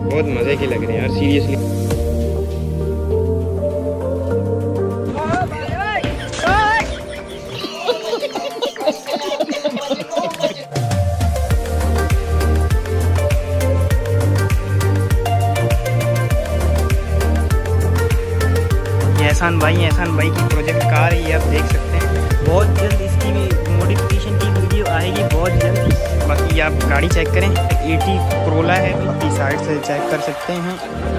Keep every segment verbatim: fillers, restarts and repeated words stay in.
बहुत मज़े की लग रही है यार सीरियसली। एहसान भाई एहसान भाई की प्रोजेक्ट कार ही आप देख सकते हैं। बहुत जल्द इसकी भी मॉडिफिकेशन की वीडियो आएगी, बहुत जल्द। बाकी आप गाड़ी चेक करें, एटी क्रोला है, बाकी साइड से चेक कर सकते हैं।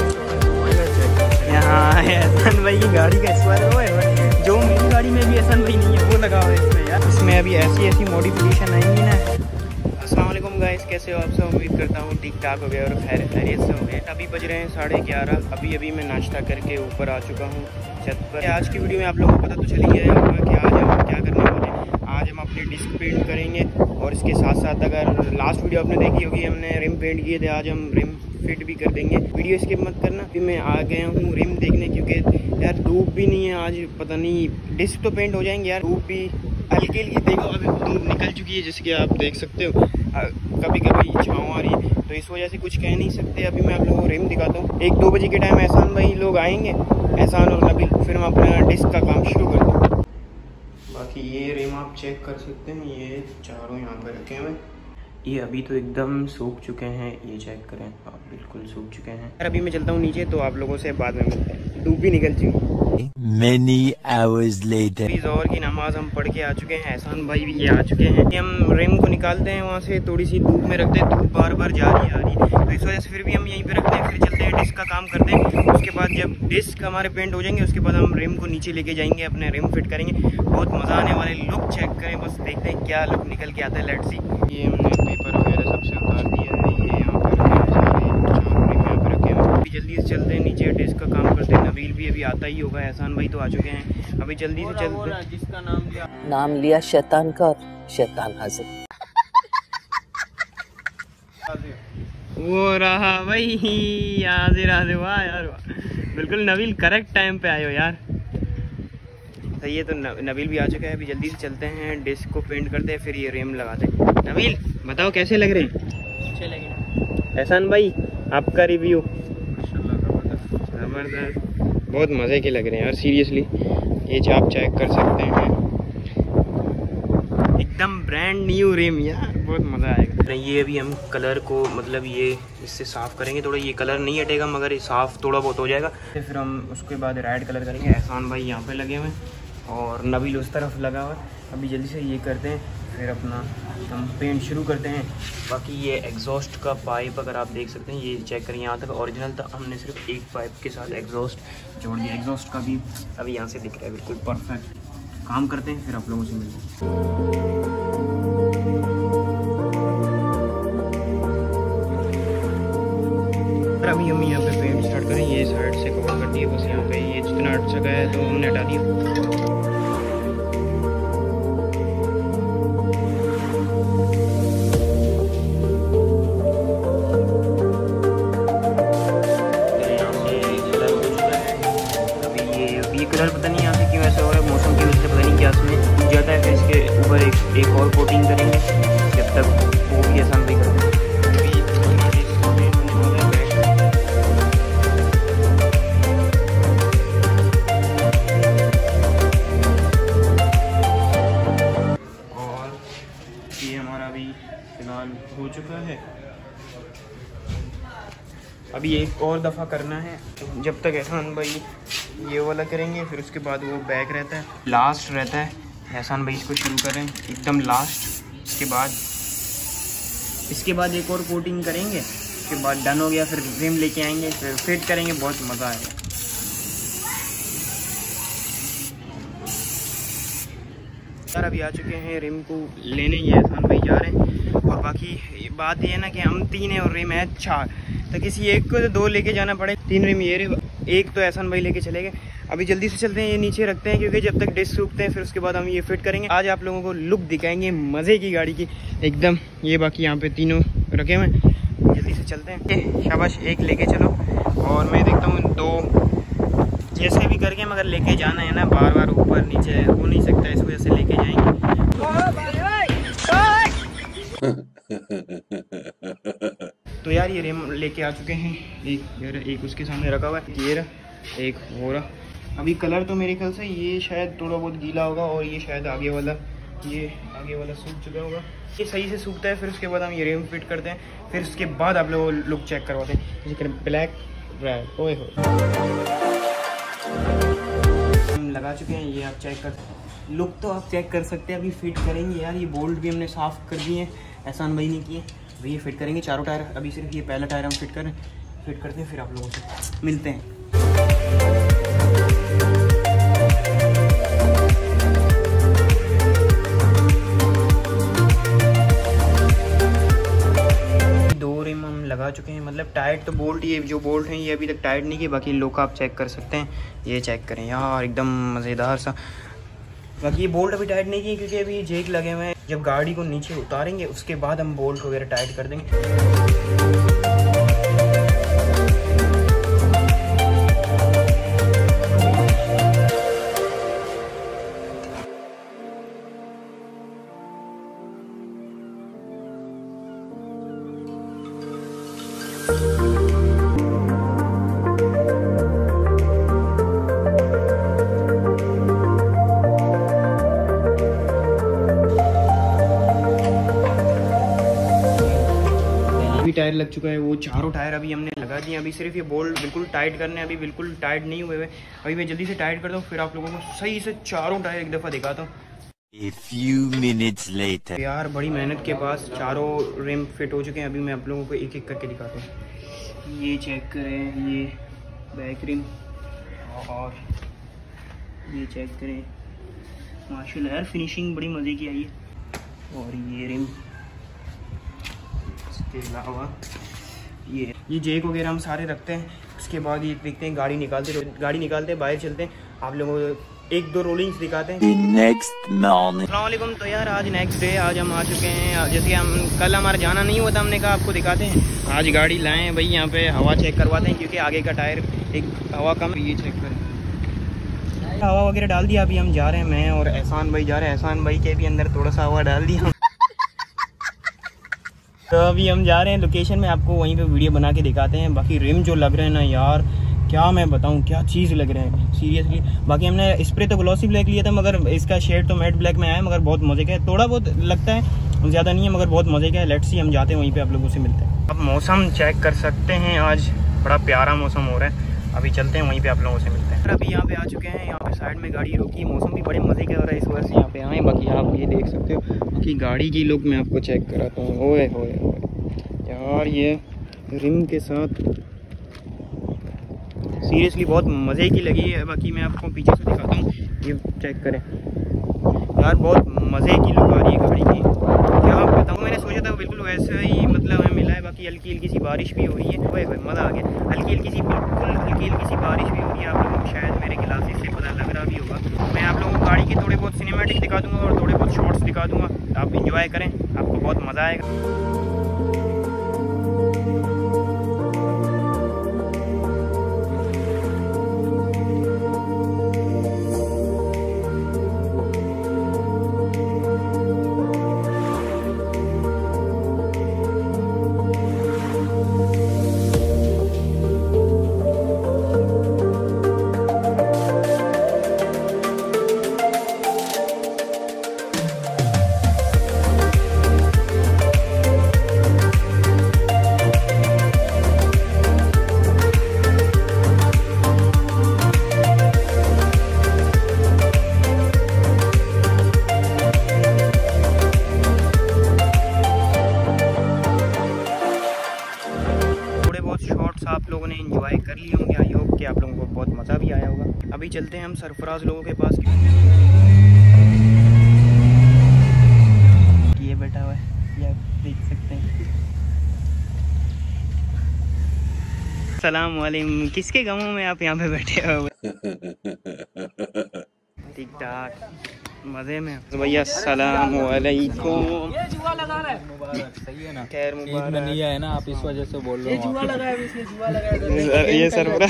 यहाँ एहसान भाई की गाड़ी का इस बार वो है जो मेरी गाड़ी में भी एहसान भाई नहीं है वो लगा हुआ है इसमें यार। इसमें अभी ऐसी ऐसी मॉडिफिकेशन आएंगी ना। अस्सलाम वालेकुम गाइस, कैसे हो आप सब? उम्मीद करता हूँ ठीक ठाक हो गए और खैर खैरियत से हो गए। अभी बज रहे हैं साढ़े ग्यारह। अभी अभी मैं नाश्ता करके ऊपर आ चुका हूँ छत पर। आज की वीडियो में आप लोगों को पता तो चल ही गया होगा कि आज हम क्या करने वाले हैं। आज हम अपनी डिस्क पेंट करेंगे और इसके साथ साथ अगर लास्ट वीडियो आपने देखी होगी हमने रिम पेंट किए थे, आज हम रिम फिट भी कर देंगे। वीडियो स्किप मत करना। अभी मैं आ गया हूँ रिम देखने, क्योंकि यार धूप भी नहीं है आज, पता नहीं डिस्क तो पेंट हो जाएंगे यार, धूप भी हल्की हल्की देखो अभी धूप निकल चुकी है जैसे कि आप देख सकते हो। कभी कभी छाँव आ रही है तो इस वजह से कुछ कह नहीं सकते। अभी मैं आप लोगों को रिम दिखाता हूँ। एक दो बजे के टाइम एहसान भाई लोग आएंगे, एहसान और नबील, फिर हम अपना डिस्क का काम शुरू कर दें। बाकी ये रिम आप चेक कर सकते हैं, ये चारों यहाँ पर रखे हुए हैं। ये अभी तो एकदम सूख चुके हैं, ये चेक करें आप, बिल्कुल सूख चुके हैं। यार अभी मैं चलता हूँ नीचे, तो आप लोगों से बाद में मिलते हैं। धूप भी निकल चुकी है। Many hours later. ज़ोहर की नमाज हम पढ़ के आ चुके हैं, एहसान भाई भी ये आ चुके हैं। हम रिम को निकालते हैं वहाँ से, थोड़ी सी धूप में रखते हैं, धूप बार बार जा रही आ रही तो इस वजह से फिर भी हम यहीं पे रखते हैं। फिर चलते हैं डिस्क का काम करते हैं। उसके बाद जब डिस्क हमारे पेंट हो जाएंगे उसके बाद हम रिम को नीचे लेके जाएंगे, अपने रिम फिट करेंगे। बहुत मज़ा आने वाले। लुक चेक करें, बस देखते हैं क्या लुक निकल के आता है। Let's see. ये हमने पेपर वगैरह सबसे उतार दिया है, ये यहाँ पर जल्दी से चलते हैं नीचे, डिस्क का काम करते हैं। नबील भी अभी आता ही होगा, एहसान भाई तो आ चुके हैं। अभी जल्दी से चलते हैं। जिसका नाम लिया नाम लिया शैतान का, शैतान हाजिर। वो रहा भाई हाजिर हाजिर। वाह यार वाह, बिल्कुल नबील करेक्ट टाइम पे आए हो यार। सही है। तो नबील भी आ चुका है। अभी जल्दी से चलते हैं, डिस्क को पेंट करते हैं, फिर ये रिम लगाते हैं। नबील बताओ कैसे लग रहे हैं? अच्छे लगे। एहसान भाई आपका रिव्यू? ज़बरदस्त, बहुत मज़े के लग रहे हैं यार सीरियसली। ये जो आप चेक कर सकते हैं, एकदम ब्रांड न्यू रिम यार, बहुत मज़ा आएगा। ये अभी हम कलर को मतलब ये इससे साफ़ करेंगे थोड़ा, ये कलर नहीं हटेगा मगर ये साफ़ थोड़ा बहुत हो जाएगा। फिर हम उसके बाद रेड कलर करेंगे। एहसान भाई यहाँ पे लगे हुए हैं और नबील उस तरफ लगा हुआ है। अभी जल्दी से ये करते हैं, फिर अपना हम पेंट शुरू करते हैं। बाकी ये एग्जॉस्ट का पाइप अगर आप देख सकते हैं, ये चेक करें, यहाँ तक ओरिजिनल था, हमने सिर्फ एक पाइप के साथ एग्जॉस्ट जोड़ दिया। एग्जॉस्ट का भी अभी यहाँ से दिख रहा है बिल्कुल परफेक्ट। काम करते हैं, फिर आप लोगों से मिलते हैं। अभी हम यहाँ पे पेंट स्टार्ट करें। ये साइड से कवर कर दिए, बस यहाँ पे ये जितना हट सका है तो हमने हटा दिया। कलर पता नहीं यहाँ से क्यों ऐसा हो रहा है, मौसम की वजह से पता नहीं क्या इसमें उग जाता है। फिर इसके ऊपर एक एक और कोटिंग करेंगे जब तक वो भी आसान भी करते हैं। और ये हमारा अभी फिलहाल हो चुका है। अभी एक और दफ़ा करना है, जब तक एहसान भाई ये वाला करेंगे फिर उसके बाद वो बैक रहता है, लास्ट रहता है। एहसान भाई इसको शुरू करें एकदम लास्ट, इसके बाद इसके बाद एक और कोटिंग करेंगे, उसके बाद डन हो गया फिर रिम लेके आएंगे, फिर फिट करेंगे, बहुत मज़ा आएगा। यार अभी आ चुके हैं रिम को लेने, ये एहसान भाई जा रहे हैं। और बाकी बात ये है ना कि हम तीन हैं और रिम है चार, तो किसी एक को तो दो लेके जाना पड़े। तीन रिम ये रे, एक तो एहसान भाई लेके चले गए। अभी जल्दी से चलते हैं, ये नीचे रखते हैं क्योंकि जब तक डिस्क सूखते हैं फिर उसके बाद हम ये फिट करेंगे। आज आप लोगों को लुक दिखाएंगे मज़े की गाड़ी की एकदम। ये बाकी यहाँ पे तीनों रखे हुए हैं, जल्दी से चलते हैं। शाबाश, एक लेके चलो और मैं देखता हूँ दो जैसे भी करके, मगर लेके जाना है ना, बार बार ऊपर नीचे हो नहीं सकता, इस वजह से लेके जाएंगे। तो यार यार ये रिम लेके आ चुके हैं, एक यार एक उसके सामने रखा हुआ है, ये रहा एक वो रहा। अभी कलर तो मेरे ख्याल से ये शायद थोड़ा बहुत गीला होगा और ये शायद आगे वाला ये आगे वाला सूख चुका होगा। ये सही से सूखता है, फिर उसके बाद हम ये रिम फिट करते हैं, फिर उसके बाद आप लोग लुक चेक करवाते हैं। जैसे ब्लैक रेड ओए हो हम लगा चुके हैं, ये आप चेक कर लुक तो आप चेक कर सकते हैं। अभी फिट करेंगे यार, ये बोल्ट भी हमने साफ़ कर दिए हैं, एहसान भाई ने किए। अभी ये फिट करेंगे चारों टायर, अभी सिर्फ ये पहला टायर हम फिट करें फिट करते हैं, फिर आप लोगों से मिलते हैं। दो रिम हम लगा चुके हैं, मतलब टाइट तो बोल्ट ये जो बोल्ट हैं ये अभी तक टाइट नहीं किए, बाकी लुक आप चेक कर सकते हैं। ये चेक करें यार एकदम मज़ेदार सा। बाकी ये बोल्ट अभी टाइट नहीं किए क्योंकि अभी जेक लगे हुए हैं। जब गाड़ी को नीचे उतारेंगे उसके बाद हम बोल्ट वगैरह टाइट कर देंगे। टायर लग चुका है, वो चारों टायर अभी हमने लगा दिए। अभी सिर्फ ये बोल्ट बिल्कुल टाइट करने, अभी बिल्कुल टाइट नहीं हुए हुए। अभी मैं जल्दी से टाइट करता हूँ, फिर आप लोगों को सही से चारों टायर एक दफ़ा दिखाता हूँ। A few minutes later. यार बड़ी मेहनत के बाद चारों रिम फिट हो चुके हैं। अभी मैं आप लोगों को एक एक करके दिखाता हूँ। ये चेक करें, ये बैक रिम और ये चेक करें, माशाल्लाह यार फिनिशिंग बड़ी मज़े की आई है। और ये रिम, इसके अलावा ये ये जेक वगैरह हम सारे रखते हैं। उसके बाद ये देखते हैं गाड़ी निकालते गाड़ी निकालते बाहर चलते हैं, आप लोगों को एक दो रोलिंग्स दिखाते हैं। Next morning. अस्सलाम वालेकुम। तो यार आज नेक्स्ट डे, आज हम आ चुके हैं। जैसे हम कल हमारा जाना नहीं हुआ था, हमने कहा आपको दिखाते हैं। आज गाड़ी लाए हैं भाई, यहाँ पे हवा चेक करवाते हैं क्योंकि आगे का टायर एक हवा कम, ये चेक करें हवा वगैरह डाल दिया। अभी हम जा रहे हैं, मैं और एहसान भाई जा रहे हैं। एहसान भाई के भी अंदर थोड़ा सा हवा डाल दिया। तो अभी हम जा रहे हैं लोकेशन में, आपको वहीं पे वीडियो बना के दिखाते हैं। बाकी रिम जो लग रहे हैं ना यार, क्या मैं बताऊं क्या चीज़ लग रहे हैं सीरियसली। बाकी हमने स्प्रे तो ग्लॉसी ब्लैक लिया था, मगर इसका शेड तो मैट ब्लैक में आया, मगर बहुत मज़े का है। थोड़ा बहुत लगता है, ज़्यादा नहीं है, मगर बहुत मज़े का है। लेट्स सी, हम जाते हैं वहीं पे, आप लोगों से मिलते हैं। अब मौसम चेक कर सकते हैं, आज बड़ा प्यारा मौसम हो रहा है। अभी चलते हैं वहीं पे, आप लोगों से मिलते हैं। अभी यहाँ पे आ चुके हैं, यहाँ पे साइड में गाड़ी रोकी, मौसम भी बड़े मज़े का हो रहा है, इस वजह से यहाँ पे आए। बाकी आप ये देख सकते हो, बाकी गाड़ी की लुक मैं आपको चेक कराता हूँ। ओए होए होए यार, ये रिम के साथ सीरियसली बहुत मज़े की लगी है। बाकी मैं आपको पीछे से दिखाता हूँ, ये चेक करें यार, बहुत मज़े की लुक आ रही है गाड़ी की। क्या बताऊँ, मैंने सोचा था बिल्कुल वैसा ही मतलब हमें मिला है। बाकी हल्की हल्की सी बारिश भी हो रही है, ओए होए मज़ा आ गया। हल्की हल्की सी बिल्कुल हल्की हल्की सी बारिश भी हो रही है। आप लोगों को शायद मेरे ग्लासेस से पता लग रहा भी होगा। मैं आप लोगों को गाड़ी के थोड़े बहुत सिनेमैटिक दिखा दूँगा और थोड़े बहुत शॉर्ट्स दिखा दूँगा, आप इंजॉय करें, आपको बहुत मज़ा आएगा। आप लोगों ने एंजॉय कर लिए होंगे। आई होप कि आप लोगों को बहुत मज़ा भी आया होगा। अभी चलते हैं हम सरफराज लोगों के पास। ये बैठा हुआ है, ये आप देख सकते हैं। सलाम वालेकुम। किसके गमों में आप यहाँ पे बैठे हो? ठीक ठाक मज़े में तो भैया। सलाम वालेकुम। ये जुआ लगा रहा है, मुबारक सही है ना? खैर मुबारक। में नहीं है ना, आप इस वजह से बोल रहे हो। ये जुआ लगाया, इसने जुआ लगाया। ये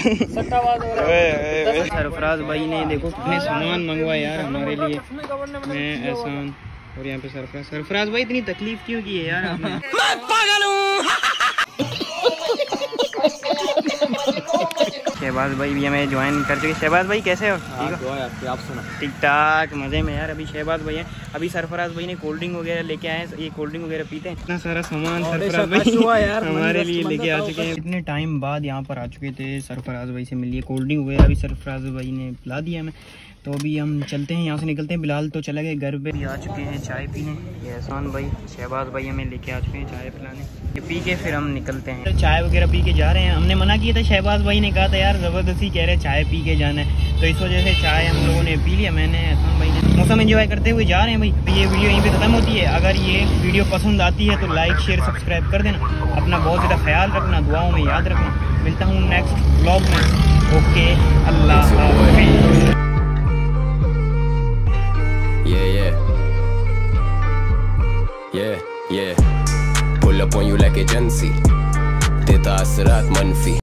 सरफराज सरफराज भाई ने देखो कितने सामान मंगवाए यार हमारे लिए। मैं एहसान और यहाँ पे सरफराज। सरफराज भाई इतनी तकलीफ क्यों की है यार आपने? मैं पागल हूँ। शहबाज भाई भी हमें ज्वाइन कर चुके। शहबाज भाई कैसे हो? ठीक हो? आप सुना ठीक ठाक मज़े में यार। अभी शहबाज भाई हैं, अभी सरफराज भाई ने कोल्ड ड्रिंक वगैरह लेके आए हैं। ये कोल्ड ड्रिंक वगैरह पीते हैं। इतना सारा सामान सरफराज भाई हमारे लिए लेके आ चुके हैं। इतने टाइम बाद यहाँ पर आ चुके थे सरफराज भाई से मिलिए। कोल्ड ड्रिंक वगैरह भी सरफराज भाई ने पिला दिया हमें। तो अभी हम चलते हैं, यहाँ से निकलते हैं। बिलाल तो चले गए घर पे। भी आ चुके हैं चाय पीने। ये एहसान भाई शहबाज भाई हमें लेके आ चुके हैं चाय पिलाने। ये पी के फिर हम निकलते हैं। चाय वगैरह पी के जा रहे हैं। हमने मना किया था, शहबाज भाई ने कहा था यार ज़बरदस्ती कह रहे चाय पी के जाना है, तो इस वजह से चाय हम लोगों ने पी लिया। मैंने एहसान भाई ने मौसम एंजॉय करते हुए जा रहे हैं भाई। तो ये वीडियो यहीं पर ख़त्म होती है। अगर ये वीडियो पसंद आती है तो लाइक शेयर सब्सक्राइब कर देना। अपना बहुत ज़्यादा ख्याल रखना, दुआओं में याद रखना। मिलता हूँ नेक्स्ट व्लॉग में। ओके, अल्लाह हाफ़िज़। Yeah, yeah. Yeah, yeah. Pull up on you like agency. Teta asrat manfi.